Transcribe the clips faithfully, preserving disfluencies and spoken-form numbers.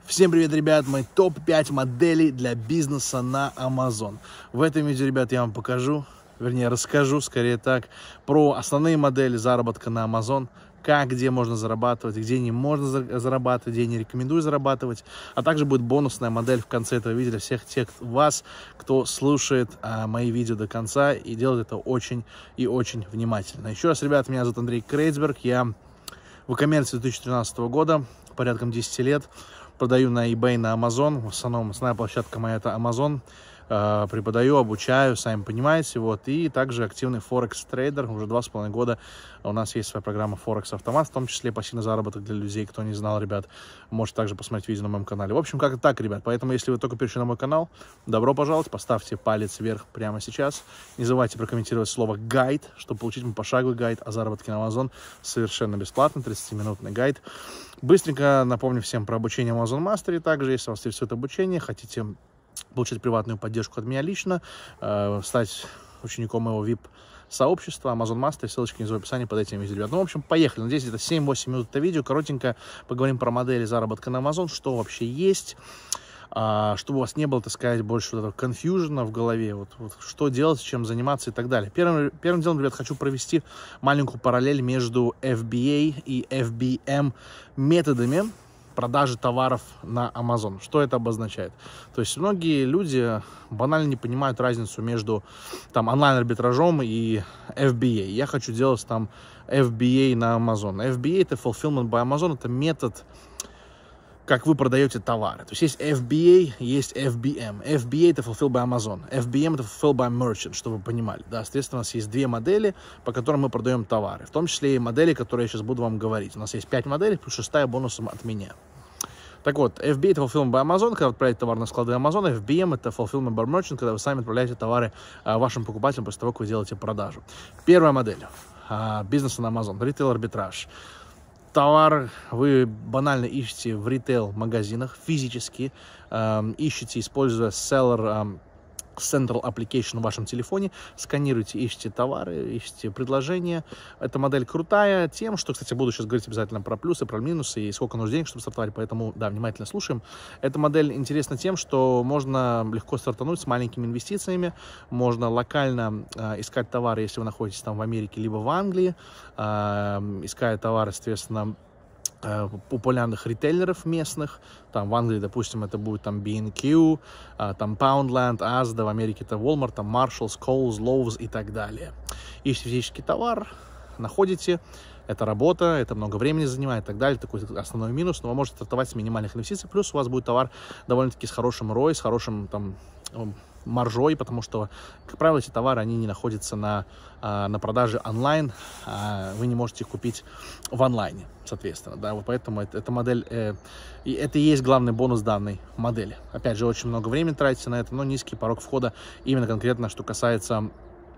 Всем привет, ребят! Мои топ пять моделей для бизнеса на Amazon. В этом видео, ребят, я вам покажу, вернее, расскажу, скорее так, про основные модели заработка на Amazon, как, где можно зарабатывать, где не можно зарабатывать, где не рекомендую зарабатывать. А также будет бонусная модель в конце этого видео для всех тех вас, кто слушает а, мои видео до конца и делает это очень и очень внимательно. Еще раз, ребят, меня зовут Андрей Крейцберг, я в e-commerce две тысячи тринадцатого года, порядком десяти лет. Продаю на eBay, на Amazon. В основном основная площадка моя это Amazon. Э, преподаю, обучаю, сами понимаете. Вот. И также активный Форекс-трейдер. Уже два с половиной года у нас есть своя программа Форекс Автомат, в том числе пассивный заработок для людей. Кто не знал, ребят, можете также посмотреть видео на моем канале. В общем, как-то так, ребят. Поэтому, если вы только перешли на мой канал, добро пожаловать. Поставьте палец вверх прямо сейчас. Не забывайте прокомментировать слово «гайд», чтобы получить мой пошаговый гайд о заработке на Amazon. Совершенно бесплатно, тридцатиминутный гайд. Быстренько напомню всем про обучение Amazon Mastery. Также, если вас интересует обучение, хотите получить приватную поддержку от меня лично, э, стать учеником моего ви ай пи-сообщества Amazon Mastery, ссылочка внизу в описании под этим видео, ребят. Ну, в общем, поехали. Надеюсь, это семь-восемь минут это видео. Коротенько поговорим про модели заработка на Amazon, что вообще есть, а, чтобы у вас не было, так сказать, больше вот этого конфьюжена в голове, вот, вот что делать, чем заниматься и так далее. Первым, первым делом, ребят, хочу провести маленькую параллель между эф би эй и эф би эм методами продажи товаров на Amazon. Что это обозначает? То есть многие люди банально не понимают разницу между там онлайн-арбитражом и эф би эй. Я хочу делать там эф би эй на Amazon. эф би эй это Fulfillment by Amazon, это метод, как вы продаете товары. То есть есть эф би эй, есть эф би эм. эф би эй это Fulfilled by Amazon. эф би эм это Fulfilled by Merchant, чтобы вы понимали. Да, соответственно, у нас есть две модели, по которым мы продаем товары. В том числе и модели, которые я сейчас буду вам говорить. У нас есть пять моделей, плюс шестая бонусом от меня. Так вот, эф би эй это Fulfillment by Amazon, когда вы отправляете товар на склады Amazon. эф би эм это Fulfillment by Merchant, когда вы сами отправляете товары а, вашим покупателям после того, как вы делаете продажу. Первая модель а, бизнеса на Amazon. Ритейл-арбитраж. Товар вы банально ищете в ритейл-магазинах, физически э, ищете, используя Seller э, Central Application в вашем телефоне, сканируете, ищете товары, ищете предложения. Эта модель крутая тем, что, кстати, буду сейчас говорить обязательно про плюсы, про минусы и сколько нужно денег, чтобы стартовать, поэтому, да, внимательно слушаем. Эта модель интересна тем, что можно легко стартануть с маленькими инвестициями, можно локально э, искать товары, если вы находитесь там в Америке, либо в Англии, э, искать товары, соответственно, популярных ритейлеров местных. Там в Англии, допустим, это будет там би энд кью, там Poundland, Asda, в Америке это Walmart, там Marshalls, Kohl's, Lowe's и так далее. Ищите физический товар, находите, это работа, это много времени занимает и так далее, такой основной минус, но вы можете стартовать с минимальных инвестиций, плюс у вас будет товар довольно-таки с хорошим рой, с хорошим там маржой, потому что, как правило, эти товары, они не находятся на, на продаже онлайн, вы не можете их купить в онлайне, соответственно, да, вот поэтому это, эта модель, э, и это и есть главный бонус данной модели. Опять же, очень много времени тратится на это, но низкий порог входа, именно конкретно, что касается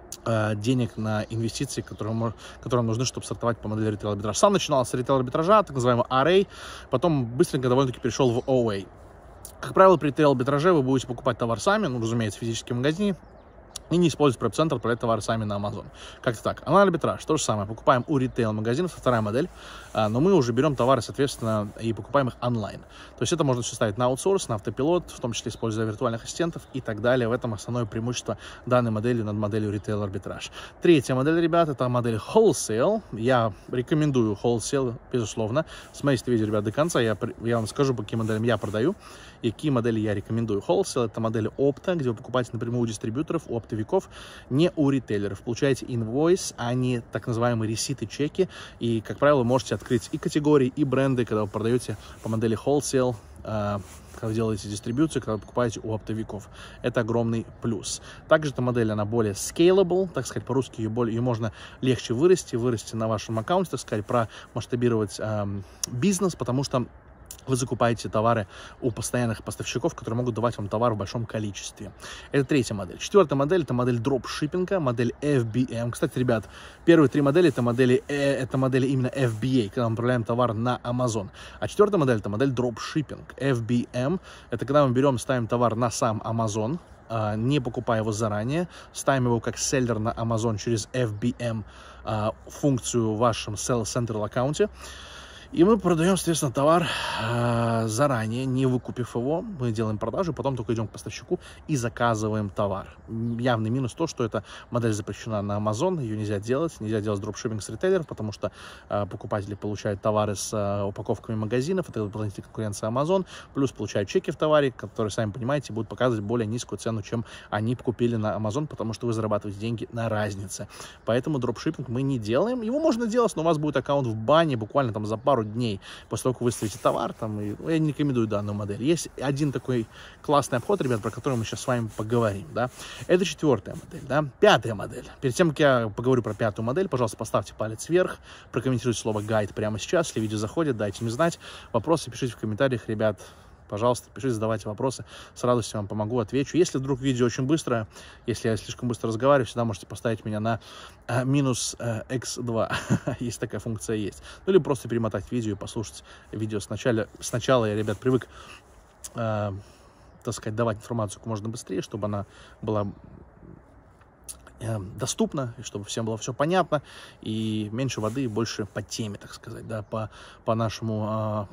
э, денег на инвестиции, которые, которые нужны, чтобы стартовать по модели ритейл-арбитража. Сам начинал с ритейл-арбитража, так называемого ар эй, потом быстренько довольно-таки перешел в о эй. Как правило, при ритейл-арбитраже вы будете покупать товар сами, ну, разумеется, в физическом магазине, и не использовать прайс-центр, отправлять товар сами на Amazon. Как-то так. Онлайн-арбитраж, то же самое. Покупаем у ритейл-магазинов, вторая модель, но мы уже берем товары, соответственно, и покупаем их онлайн. То есть это можно все ставить на аутсорс, на автопилот, в том числе используя виртуальных ассистентов и так далее. В этом основное преимущество данной модели над моделью ритейл-арбитраж. Третья модель, ребят, это модель wholesale. Я рекомендую wholesale, безусловно. Смотрите видео, ребят, до конца. Я, я вам скажу, по каким моделям я продаю и какие модели я рекомендую. Wholesale — это модели опта, где вы покупаете напрямую у дистрибьюторов, у оптовиков, не у ритейлеров. Получаете инвойс, а не так называемые реситы, чеки. И, как правило, можете открыть и категории, и бренды, когда вы продаете по модели wholesale, э, когда вы делаете дистрибьюцию, когда вы покупаете у оптовиков. Это огромный плюс. Также эта модель, она более scalable, так сказать, по-русски ее, более, ее можно легче вырасти, вырасти на вашем аккаунте, так сказать, промасштабировать э, бизнес, потому что вы закупаете товары у постоянных поставщиков, которые могут давать вам товар в большом количестве. Это третья модель. Четвертая модель — это модель дропшиппинга, модель эф би эм. Кстати, ребят, первые три модели — это модели, э, это модели именно эф би эй, когда мы отправляем товар на Amazon. А четвертая модель — это модель дропшиппинг. эф би эм — это когда мы берем, ставим товар на сам Amazon, э, не покупая его заранее, ставим его как селлер на Amazon через эф би эм э, функцию в вашем Sell Central аккаунте. И мы продаем, соответственно, товар э, заранее, не выкупив его. Мы делаем продажу, потом только идем к поставщику и заказываем товар. Явный минус то, что эта модель запрещена на Amazon, ее нельзя делать. Нельзя делать дропшиппинг с ритейлеров, потому что э, покупатели получают товары с э, упаковками магазинов, это дополнительная конкуренция Amazon, плюс получают чеки в товаре, которые, сами понимаете, будут показывать более низкую цену, чем они купили на Amazon, потому что вы зарабатываете деньги на разнице. Поэтому дропшиппинг мы не делаем. Его можно делать, но у вас будет аккаунт в бане буквально там за пару дней после того, как вы выставите товар. Там, и, ну, я не рекомендую данную модель. Есть один такой классный обход, ребят, про который мы сейчас с вами поговорим. Да? Это четвертая модель. Да? Пятая модель. Перед тем, как я поговорю про пятую модель, пожалуйста, поставьте палец вверх, прокомментируйте слово «гайд» прямо сейчас. Если видео заходит, дайте мне знать. Вопросы пишите в комментариях, ребят. Пожалуйста, пишите, задавайте вопросы. С радостью вам помогу, отвечу. Если вдруг видео очень быстро, если я слишком быстро разговариваю, всегда можете поставить меня на а, минус а, икс два. Есть такая функция, есть. Ну, или просто перемотать видео и послушать видео сначала. Сначала я, ребят, привык, а, так сказать, давать информацию как можно быстрее, чтобы она была доступно, и чтобы всем было все понятно, и меньше воды, и больше по теме, так сказать, да, по, по нашему, а,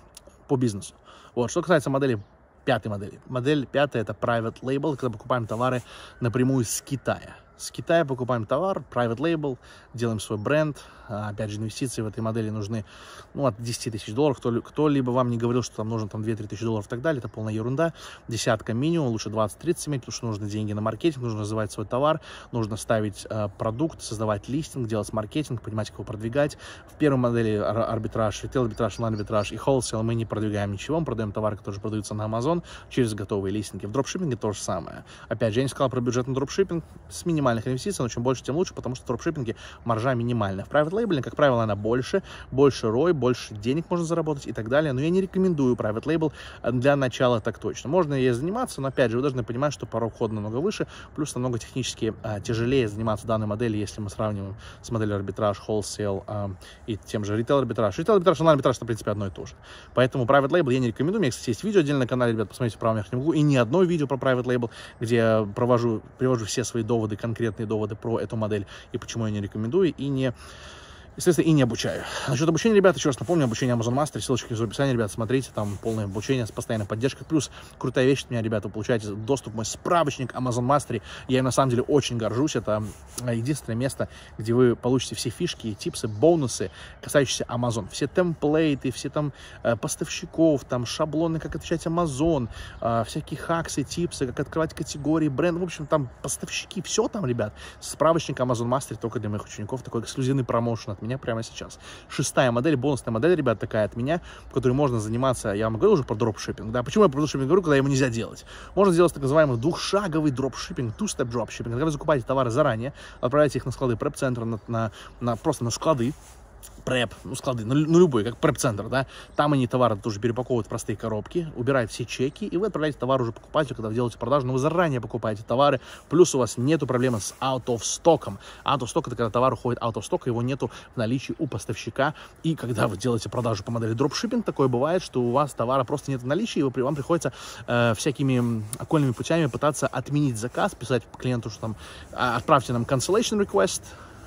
по бизнесу. Вот, что касается модели, пятой модели. Модель пятая — это private label, когда покупаем товары напрямую с Китая. С Китая покупаем товар, private label, делаем свой бренд. Опять же, инвестиции в этой модели нужны, ну, от десяти тысяч долларов. Кто-либо вам не говорил, что там нужно там две-три тысячи долларов и так далее. Это полная ерунда. Десятка минимум, лучше двадцать-тридцать иметь, потому что нужны деньги на маркетинг, нужно называть свой товар, нужно ставить э, продукт, создавать листинг, делать маркетинг, понимать, как его продвигать. В первой модели арбитраж, ритейл арбитраж, онлайн арбитраж и wholesale мы не продвигаем ничего, мы продаем товары, которые продаются на Amazon через готовые листинги. В дропшиппинге то же самое. Опять же, я не сказал про бюджетный дропшиппинг с минимальных инвестиций, но чем больше, тем лучше, потому что в дропшиппинге маржа минимальная. В private label, как правило, она больше, больше рой, больше денег можно заработать и так далее. Но я не рекомендую private label для начала так точно. Можно ей заниматься, но опять же, вы должны понимать, что порог входа намного выше, плюс намного технически а, тяжелее заниматься данной моделью, если мы сравниваем с моделью арбитраж, wholesale а, и тем же retail арбитраж. Retail арбитраж, онлайн арбитраж — это, в принципе, одно и то же. Поэтому private label я не рекомендую. У меня, кстати, есть видео отдельно на канале, ребят, посмотрите в правом верхнем углу, и не одно видео про private label, где я провожу, привожу все свои доводы, конкретные доводы про эту модель и почему я не рекомендую, и не, естественно, и не обучаю. Насчет обучения, ребята, еще раз напомню, обучение Amazon Mastery, ссылочки внизу в описании, ребят, смотрите, там полное обучение с постоянной поддержкой, плюс крутая вещь от меня, ребята, вы получаете доступ в мой справочник Amazon Mastery, я им на самом деле очень горжусь, это единственное место, где вы получите все фишки, типсы, бонусы, касающиеся Amazon, все темплейты, все там э, поставщиков, там шаблоны, как отвечать Amazon, э, всякие хаксы, типсы, как открывать категории, бренд, в общем, там поставщики, все там, ребят, справочник Amazon Mastery только для моих учеников, такой эксклюзивный промоушен от меня прямо сейчас. Шестая модель, бонусная модель, ребят, такая от меня, в которой можно заниматься, я вам говорил уже про дропшиппинг, да, почему я про дропшиппинг говорю, когда его нельзя делать? Можно сделать так называемый двухшаговый дропшиппинг, two-step dropshipping, когда вы закупаете товары заранее, отправляете их на склады преп-центра, на, на, на, просто на склады, преп, ну, склады, ну, ну любой, как преп-центр, да, там они товары тоже перепаковывают в простые коробки, убирают все чеки, и вы отправляете товар уже покупателю, когда вы делаете продажу, но вы заранее покупаете товары, плюс у вас нету проблемы с out of stock'ом. Out of stock — это когда товар уходит out of stock, его нету в наличии у поставщика, и когда вы делаете продажу по модели дропшиппинг, такое бывает, что у вас товара просто нет в наличии, и вы, вам приходится э, всякими окольными путями пытаться отменить заказ, писать клиенту, что там, отправьте нам cancellation request.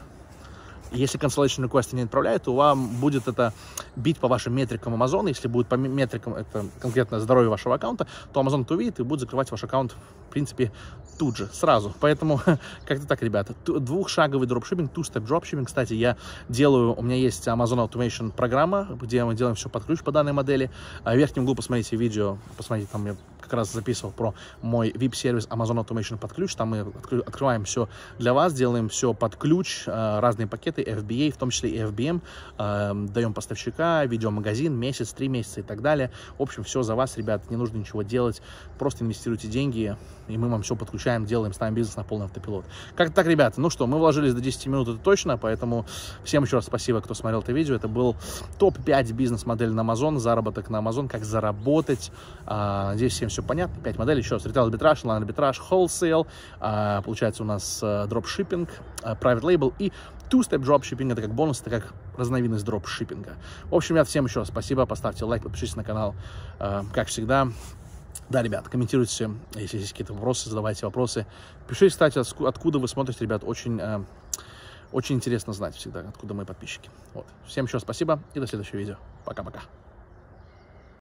Если cancellation request не отправляет, то вам будет это бить по вашим метрикам Amazon. Если будет по метрикам, это конкретно здоровье вашего аккаунта, то Amazon это увидит и будет закрывать ваш аккаунт, в принципе, тут же, сразу. Поэтому как-то так, ребята. Двухшаговый дропшиппинг, two-step dropshipping. Кстати, я делаю, у меня есть Amazon Automation программа, где мы делаем все под ключ по данной модели. В верхнем углу посмотрите видео, посмотрите, там я как раз записывал про мой ви ай пи-сервис Amazon Automation под ключ. Там мы открываем все для вас, делаем все под ключ, разные пакеты, эф би эй, в том числе и эф би эм, даем поставщика, видеомагазин, месяц, три месяца и так далее. В общем, все за вас, ребят, не нужно ничего делать, просто инвестируйте деньги, и мы вам все подключаем, делаем, ставим бизнес на полный автопилот. Как так, ребята? Ну что, мы вложились до десяти минут, это точно, поэтому всем еще раз спасибо, кто смотрел это видео. Это был топ пять бизнес-моделей на Amazon, заработок на Amazon, как заработать. Надеюсь, всем все понятно. пять моделей, еще раз, ритейл арбитраж, онлайн арбитраж, wholesale, получается у нас дропшиппинг, private label и two-step dropshipping. Это как бонус, это как разновидность дропшиппинга. В общем, ребят, всем еще раз спасибо, поставьте лайк, подпишитесь на канал, как всегда. Да, ребят, комментируйте, если есть какие-то вопросы, задавайте вопросы. Пишите, кстати, откуда вы смотрите, ребят, очень, Очень интересно знать всегда, откуда мои подписчики. Вот. Всем еще спасибо и до следующего видео. Пока-пока.